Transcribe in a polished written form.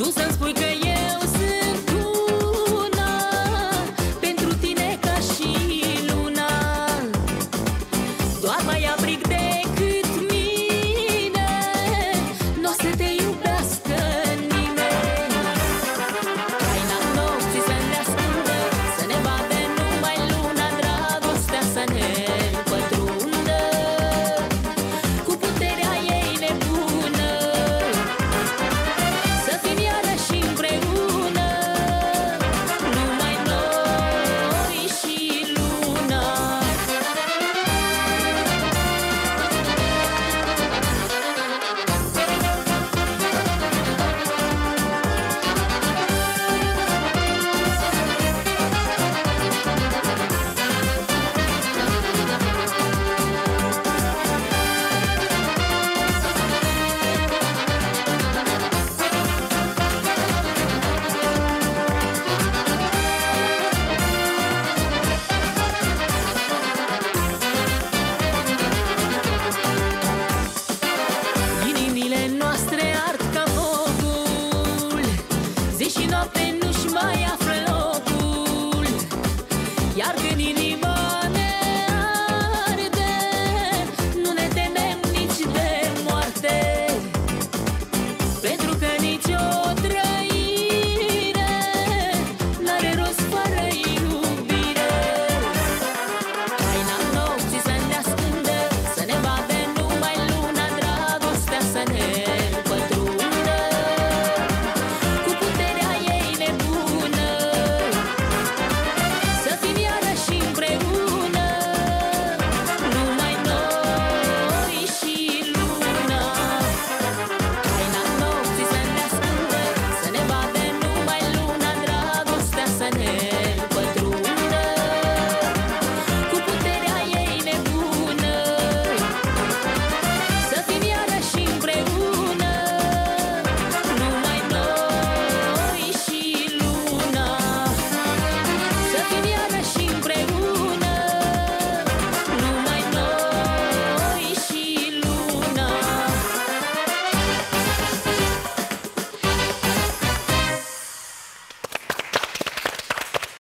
Tu să-mi spui că eu sunt una pentru tine ca și luna. Doar mai aprig decât mine, n-o să te iubească nimeni. Taina nopții să ne ascundă, să ne vadă numai luna, dragostea să ne pătrundă cu puterea ei nebună. Să fim iarăși împreună, numai noi și luna. Inimile noastre ard ca focul, zi și noapte nu-și mai află